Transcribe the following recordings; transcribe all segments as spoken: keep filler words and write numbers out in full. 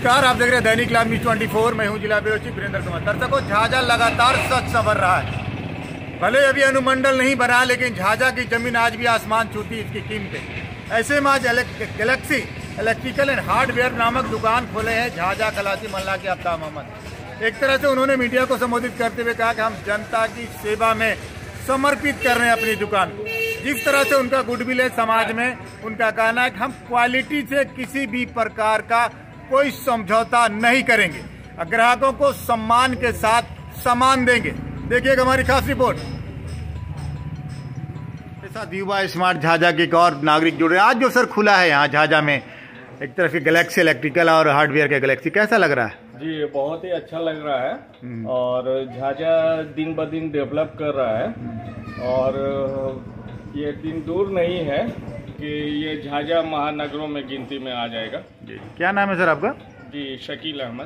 नमस्कार, आप देख रहे हैं दैनिक लाइव न्यूज़ चौबीस। मैं हूं जिला ब्यूरो चीफ वीरेंद्र कुमार। दर्शकों, झाझा लगातार सच संवर रहा है। भले अभी अनुमंडल नहीं बना, लेकिन झाझा की जमीन आज भी आसमान छूती इसकी कीमतें। ऐसे में आज गैलेक्सी इलेक्ट्रिकल एंड हार्डवेयर नामक दुकान खोले हैं झाझा कलासी मल्ला के आफ्ताब मोहम्मद। एक तरह से उन्होंने मीडिया को संबोधित करते हुए कहा कि हम जनता की सेवा में समर्पित कर रहे हैं अपनी दुकान। जिस तरह से उनका गुडविल है समाज में, उनका कहना है कि हम क्वालिटी से किसी भी प्रकार का कोई समझौता नहीं करेंगे, ग्राहकों को सम्मान के साथ सामान देंगे। देखिएगा हमारी खास रिपोर्ट। साथ युवा स्मार्ट झाझा के एक और नागरिक जुड़े। आज जो सर खुला है यहाँ झाझा में, एक तरफ की गैलेक्सी इलेक्ट्रिकल और हार्डवेयर के गैलेक्सी, कैसा लग रहा है? जी, बहुत ही अच्छा लग रहा है और झाझा दिन ब दिन डेवलप कर रहा है और ये दिन दूर नहीं है कि ये झाझा महानगरों में गिनती में आ जाएगा। जी, क्या नाम है सर आपका? जी, शकील अहमद।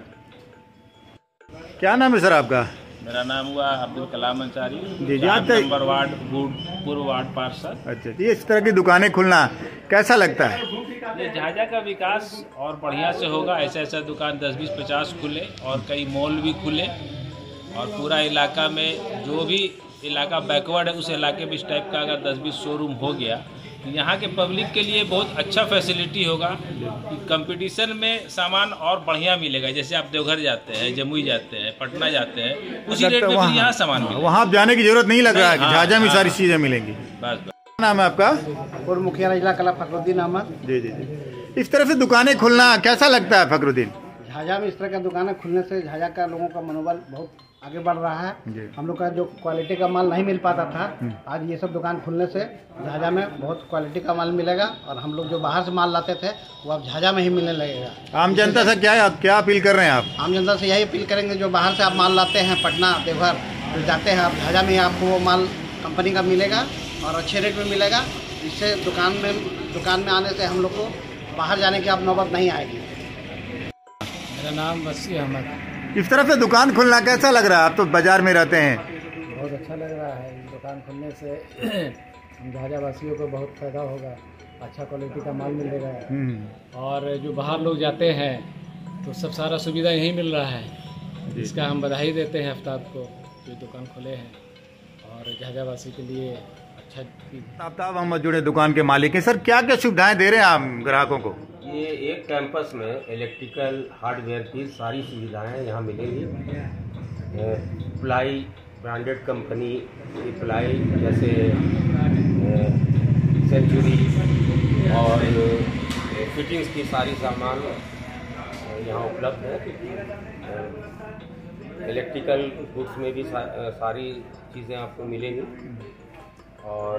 क्या नाम है सर आपका? मेरा नाम हुआ अब्दुल कलाम अंसारी। जी जी, आप नंबर वार्ड पूर्व वार्ड पार्षद। अच्छा, ये इस तरह की दुकानें खुलना कैसा लगता है? ये झाझा का विकास और बढ़िया से होगा। ऐसा ऐसा दुकान दस बीस पचास खुले और कई मॉल भी खुले और पूरा इलाका में जो भी इलाका बैकवर्ड है उस इलाके में इस टाइप का अगर दस बीस शोरूम हो गया तो यहाँ के पब्लिक के लिए बहुत अच्छा फैसिलिटी होगा। कंपटीशन में सामान और बढ़िया मिलेगा। जैसे आप देवघर जाते हैं, जमुई जाते हैं, पटना जाते हैं, उसी रेट में भी यहाँ सामान मिलेगा। वहाँ आप जाने की जरूरत नहीं लग रहा है कि झाझा में सारी चीजें मिलेंगी। बस बस। क्या नाम है आपका? और मुखिया जिला कला फखरुद्दीन अहमद। जी जी जी, इस तरह से दुकानें खुलना कैसा लगता है फखरुद्दीन? झाझा में इस तरह का दुकानें खुलने से झाझा का लोगों का मनोबल बहुत आगे बढ़ रहा है। हम लोग का जो क्वालिटी का माल नहीं मिल पाता था, आज ये सब दुकान खुलने से झाझा में बहुत क्वालिटी का माल मिलेगा और हम लोग जो बाहर से माल लाते थे वो अब झाझा में ही मिलने लगेगा। आम जनता से क्या क्या अपील कर रहे हैं आप? आम जनता से यही अपील करेंगे, जो बाहर से आप माल लाते हैं, पटना देवघर जो जाते हैं, आप झाझा में ही आपको वो माल कंपनी का मिलेगा और अच्छे रेट में मिलेगा। इससे दुकान में दुकान में आने से हम लोग को बाहर जाने की अब नौबत नहीं आएगी। मेरा नाम वसी अहमद। इस तरफ से दुकान खुलना कैसा लग रहा है? आप तो बाजार में रहते हैं। बहुत अच्छा लग रहा है। दुकान खुलने से हम झाझा वासियों को बहुत फायदा होगा, अच्छा क्वालिटी का माल मिलेगा और जो बाहर लोग जाते हैं तो सब सारा सुविधा यहीं मिल रहा है। इसका हम बधाई देते हैं आफ्ताब को जो दुकान खोले हैं और झाझा वासी के लिए अच्छा। आफ्ताब मोहम्मद जुड़े दुकान के मालिक हैं। सर, क्या क्या सुविधाएं दे रहे हैं आप ग्राहकों को? ये एक कैंपस में इलेक्ट्रिकल हार्डवेयर की सारी सुविधाएं यहाँ मिलेंगी। प्लाई ब्रांडेड कंपनी की प्लाई जैसे सेंचुरी और फिटिंग्स की सारी सामान यहाँ उपलब्ध है। इलेक्ट्रिकल गुड्स में भी सा, सारी चीज़ें आपको मिलेंगी। और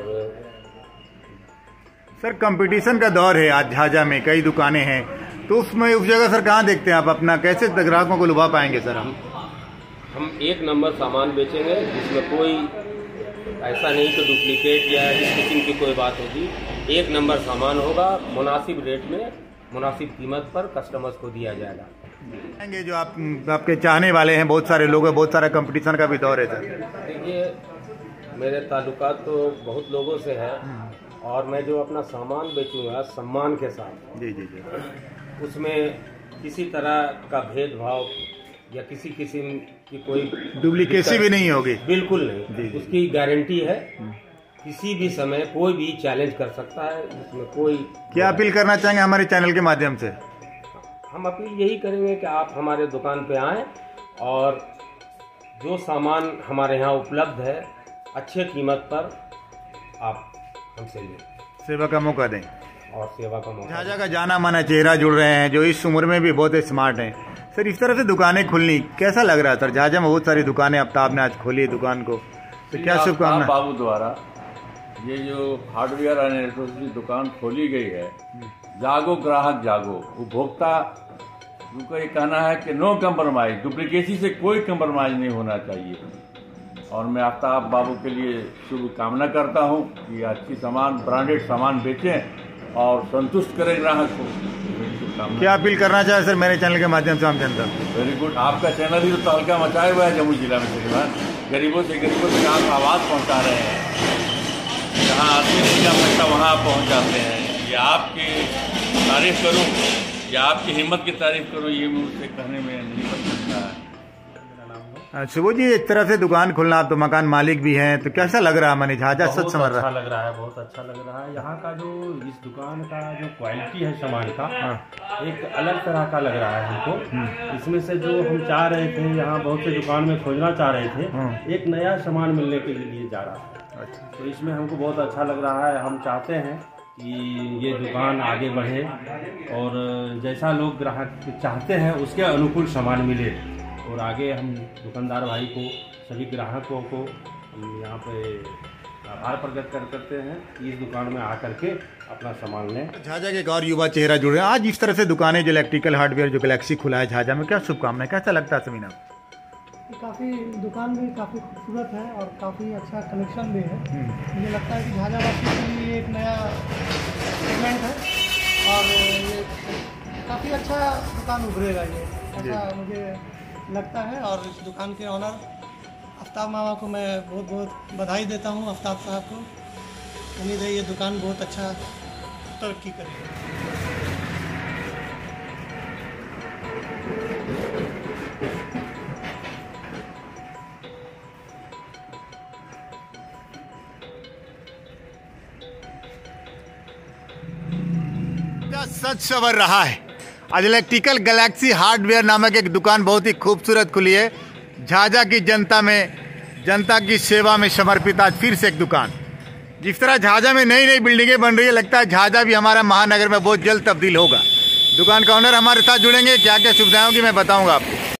सर, कंपटीशन का दौर है आज झाझा में, कई दुकानें हैं, तो उसमें उस जगह सर कहाँ देखते हैं आप अपना, कैसे ग्राहकों को लुभा पाएंगे सर? हम हम एक नंबर सामान बेचेंगे जिसमें कोई ऐसा नहीं कि डुप्लीकेट या इस किस्म की कोई बात होगी। एक नंबर सामान होगा, मुनासिब रेट में, मुनासिब कीमत पर कस्टमर्स को दिया जाएगा। जो आप आपके चाहने वाले हैं, बहुत सारे लोग हैं, बहुत सारा कंपटीशन का भी दौर है सर। देखिए, मेरे ताल्लुकात तो बहुत लोगों से है और मैं जो अपना सामान बेचूंगा सम्मान के साथ। जी जी जी, उसमें किसी तरह का भेदभाव या किसी किस्म की कोई डुप्लीकेसी भी नहीं होगी। बिल्कुल नहीं, उसकी गारंटी है। किसी भी समय कोई भी चैलेंज कर सकता है, उसमें कोई। क्या अपील करना चाहेंगे हमारे चैनल के माध्यम से? हम अपील यही करेंगे कि आप हमारे दुकान पे आएं और जो सामान हमारे यहाँ उपलब्ध है अच्छे कीमत पर आप हमसे लें, सेवा का मौका दें और सेवा का मौका। झाझा का जाना माना चेहरा जुड़ रहे हैं जो इस उम्र में भी बहुत स्मार्ट हैं। सर, इस तरह से दुकानें खुलनी कैसा लग रहा है सर? झाझा में बहुत सारी दुकानें आफ्ताब ने आज खोली दुकान को, तो क्या शुभकामना? बाबू द्वारा ये जो हार्डवेयर और इलेक्ट्रॉनिक्स की दुकान खोली गई है, जागो ग्राहक जागो, उपभोक्ता उनका ये कहना है कि नो कंप्रोमाइज, डुप्लीकेसी से कोई कंप्रोमाइज नहीं होना चाहिए। और मैं आफ्ताब बाबू के लिए शुभ कामना करता हूं कि अच्छी सामान, ब्रांडेड सामान बेचें और संतुष्ट करें ग्राहक को। क्या अपील करना चाहे सर मेरे चैनल के माध्यम से आम जनता? वेरी गुड, आपका चैनल ही तो तहलका मचाए हुआ है जमुई जिला में। तकरीबन गरीबों से गरीबों तक आप आवाज़ पहुँचा रहे हैं, जहाँ आदमी नहीं जा सकता वहाँ आप पहुँच जाते हैं। ये आपकी तारीफ करूँ या आपकी हिम्मत की तारीफ करूँ, ये मुझसे कहने में नहीं बन सकता है। शुभू जी, एक तरह से दुकान खुलना, आप तो मकान मालिक भी हैं, तो कैसा लग रहा है? मैंने झाझा सच समझ रहा अच्छा लग रहा है, बहुत अच्छा लग रहा है। यहाँ का जो इस दुकान का जो क्वालिटी है सामान का, एक अलग तरह का लग रहा है हमको। इसमें से जो हम चाह रहे थे, यहाँ बहुत से दुकान में खोजना चाह रहे थे, एक नया सामान मिलने के लिए जा रहा है। तो इसमें हमको बहुत अच्छा लग रहा है। हम चाहते हैं कि ये दुकान आगे बढ़े और जैसा लोग ग्राहक चाहते हैं उसके अनुकूल सामान मिले, और आगे हम दुकानदार भाई को, सभी ग्राहकों को हम यहाँ पे आभार प्रकट कर करते हैं कि इस दुकान में आकर के अपना सामान लें। झाझा के एक और युवा चेहरा जुड़ रहे हैं। आज इस तरह से दुकानें जो इलेक्ट्रिकल हार्डवेयर जो गैलेक्सी खुला है झाझा में, क्या शुभकामनाएं, कैसा लगता है समीना? काफ़ी दुकान भी काफ़ी खूबसूरत है और काफ़ी अच्छा कलेक्शन भी है। मुझे लगता है कि झाझावासी के लिए एक नया सेगमेंट है और ये काफ़ी अच्छा दुकान उभरेगा, ये ऐसा मुझे लगता है। और इस दुकान के ऑनर आफ्ताब मामा को मैं बहुत बहुत बधाई देता हूँ, आफ्ताब साहब को। उम्मीद है ये दुकान बहुत अच्छा तरक्की करेगी। सच सवर रहा है। आज इलेक्ट्रिकल गैलेक्सी हार्डवेयर नामक एक दुकान बहुत ही खूबसूरत खुली है। झाझा की जनता में, जनता की सेवा में समर्पित आज फिर से एक दुकान। जिस तरह झाझा में नई नई बिल्डिंगें बन रही है, लगता है झाझा भी हमारा महानगर में बहुत जल्द तब्दील होगा। दुकान का ऑनर हमारे साथ जुड़ेंगे, क्या क्या सुविधाएं होंगी मैं बताऊंगा आपको।